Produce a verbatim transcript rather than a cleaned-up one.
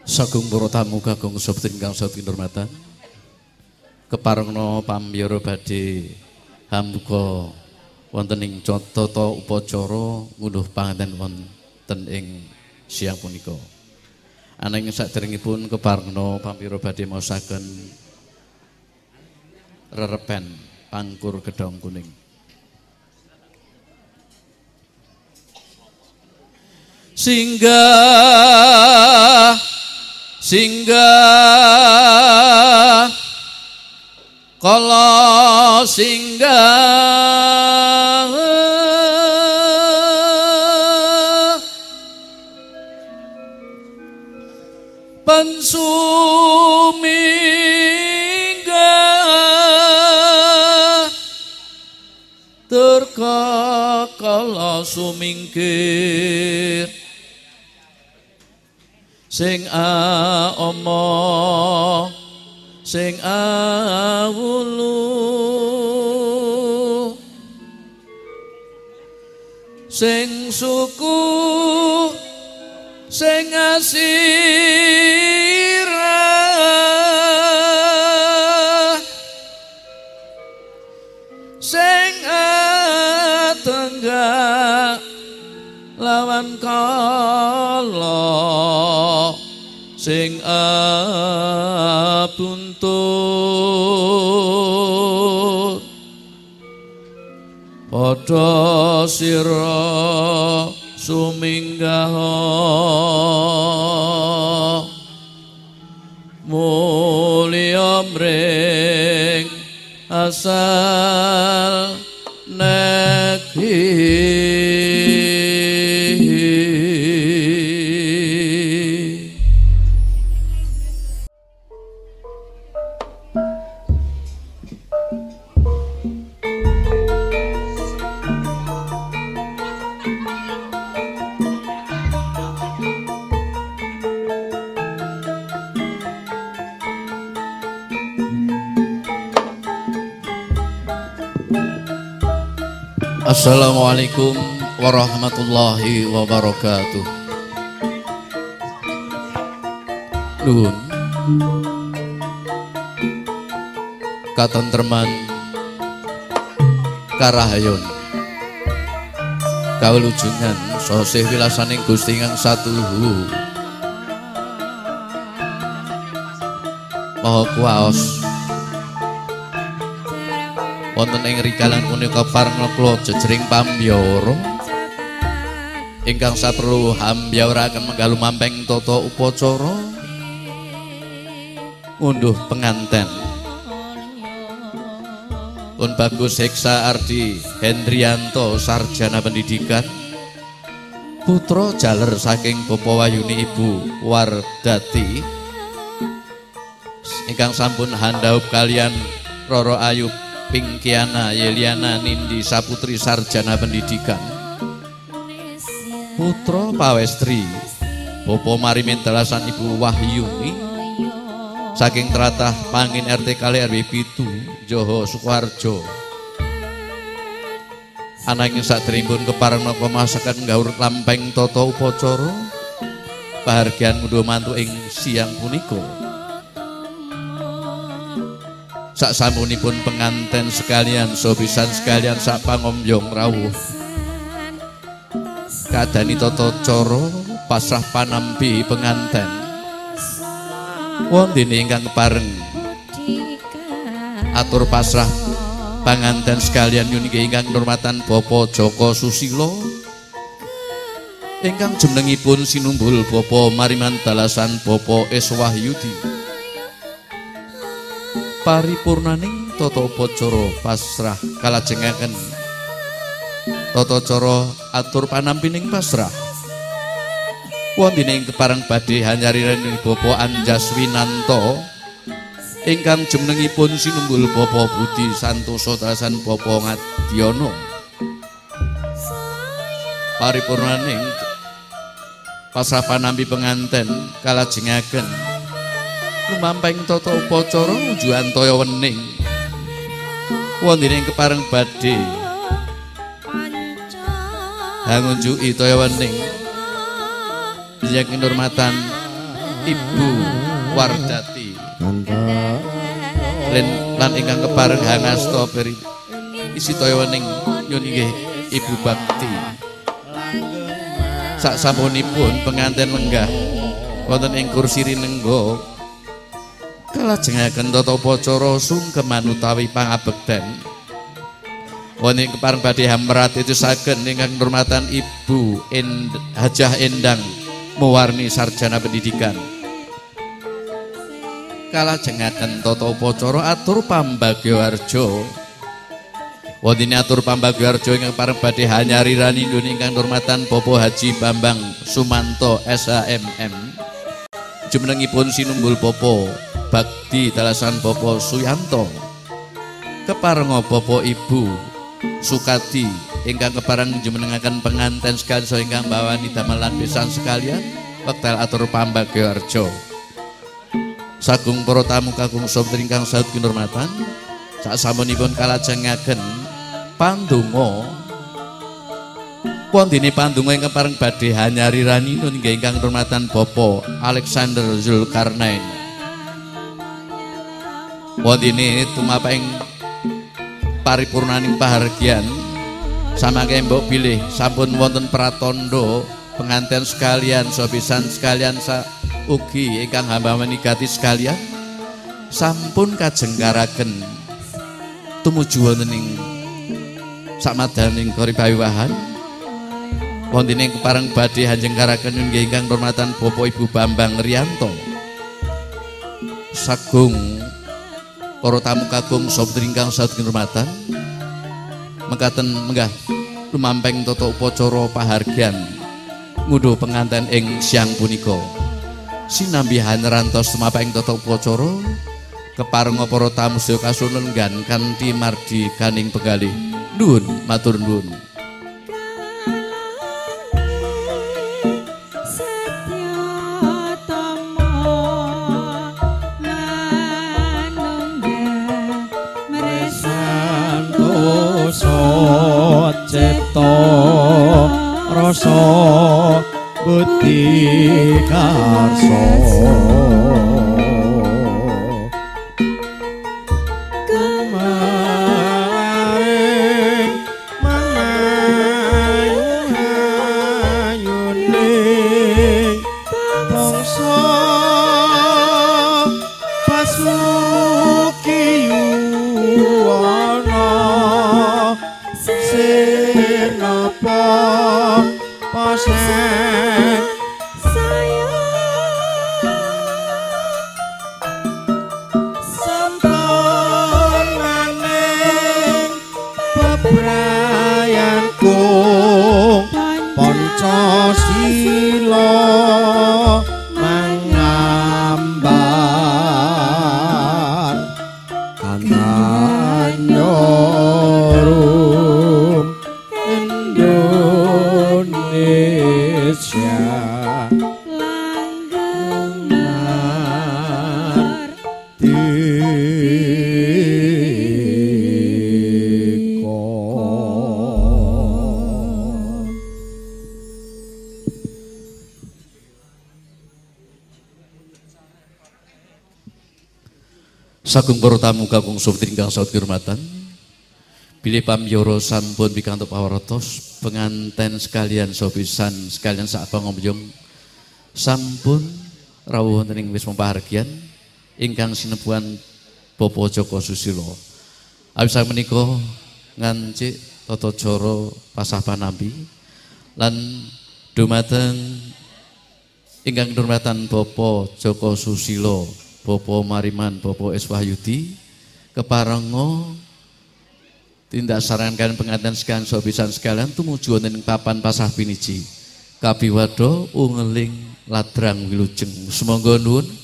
Sagung para tamu kakung sabda ingkang sami kinurmatan. Keparengna pambyara badhe hambuka wonten ing tata upacara ngunduh panganten wonten ing siang punika. Ananging saderengipun keparengna pambyara badhe maosaken rerepen pangkur gedhong kuning. Singgah singgah kala singgah pensuminggah turka kala sumingkir sing aama sing awulu sing suku sing asirah sing atenggak lawan kala sing abuntut padha sira suminggah mulya mring asal negeri. Assalamualaikum warahmatullahi wabarakatuh. Nuhun katentreman karahayon kawilujungan sosih wilasaning Gusti ingkang satuhu maha kuwaos wonten ing rikalan punika parengna kula jejering pambyara ingkang saperlu hambyawaraken menggalu mampeng tata upacara ngunduh penganten pun Bagus Heksa Ardi Hendrianto sarjana pendidikan putra jaler saking Bapa Wayuni Ibu Wardati ingkang sampun handhaup kalian Roro Ayub Pingkiana Yeliana Nindi Saputri sarjana pendidikan putra pawestri Bapa Marimintalasan Ibu Wahyuni saking tratah Pangin R T kali R W pitu Joho Sukoharjo ananging saderengipun keparengna pamasakan nggaur lampeng tata upacara pahargyan ngunduh mantu ing siang punika. Sak sampunipun penganten sekalian sobisan sekalian sak pangombyong rawuh kadani tata cara pasrah panampi penganten wonten ingkang kepareng atur pasrah panganten sekalian yuniki ingkang nurmatan Bapak Joko Susilo ingkang jenengipun sinumbul Bapak Marimantalasan Bapak Eswahyudi paripurnaning tata upacara pasrah kalajengaken tata cara atur panampining pasrah wonten ing kepareng badhe hanyarining Bapak Anjaswinanto ingkang jenengipun sinumbul Bapak Budi Santosa Talasan Bapak Ngadiono paripurnaning pasrah panampi penganten kalajengaken lumamping tata upacara ujuan toya wening wonten ing kepareng badhe hangunjuki toya wening yang kinurmatan Ibu Wardati lan lan ingkang kepareng hangasta beri isi toyaning nyun inggih Ibu Bakti. Sak sampunipun pengantin lenggah wonten ing kursi rinengga kalajengaken tata upacara sungkeman utawi pangabekten wonten kepareng badhe hamrat itu saged ingkang nurmatan Ibu End Hajah Endang mewarni sarjana pendidikan. Kalajengaken tata upacara atur pambagyawarja wonten atur pambagyawarja ingkang pareng badhe hanyari ranindun ingkang nurmatan Bapak Haji Bambang Sumanto S H M M jumenengipun sinumbul Bapak Bakti Dalasan Bapak Suyanto keparenga Bapak Ibu Sukati ingkang kepareng jumenengaken penganten sekalian saha ingkang bawani damelan besan sekalian wekdal atur pambagyawarja. Sagung para tamu kakung sabda ingkang saut kinurmatan sasampunipun kalajengaken pandonga wondene pandonga ingkang pareng badhe hanyari raninun inggih ingkang nurmatan Bapak Alexander Zulkarnain wondene tumapaing paripurnaning pahargyan samangke mbok bilih sampun wonten pratandha penganten sekalian sobisan sekalian sa ugi ingkang hamba menikati sekalian sampun kajengkaraken tumuju wonten ing sakmadaning karipawiwahan wonten ing kepareng badhe hanjengkaraken inggih ingkang nurmatan Bapak Ibu Bambang Riyanto sagung para tamu kakung sabda ingkang saut kinurmatan mekaten menggah lumamping tata upacara pahargyan ngunduh penganten ing siang punika. Sinambi hanerantos tumapaing tata upacara keparenga para tamu sedaya kasunenggan kanthi mardi kaning pegalih nuwun matur nuwun. Cipta rasa buti karso kemarin mangayune bangsa pasuki yuwana sinapa paseng bebrayanku Pancasila mangambar ananyorum Indonesia langgemar Sagung para tamu kakung sabda ingkang saut kirmatan bilih pamyoro sampun pikantuk pawartos penganten sekalian sobisan sekalian sak pangombyong sampun rawuh wonten ing wisma pahargyan ingkang sinepuhan Bapak Joko Susilo. Awis menika ngancik tata cara pasah panampi lan dumateng ingkang nurmatan Bapak Joko Susilo, Bapak Mariman, Bapak S Wahyudi keparenga tindak sarankan pengantin sekalian sobisan sekalian tumuju wonten ing papan pasah piniji kabiwado ungeling ladrang wilujeng. Sumangga nuwun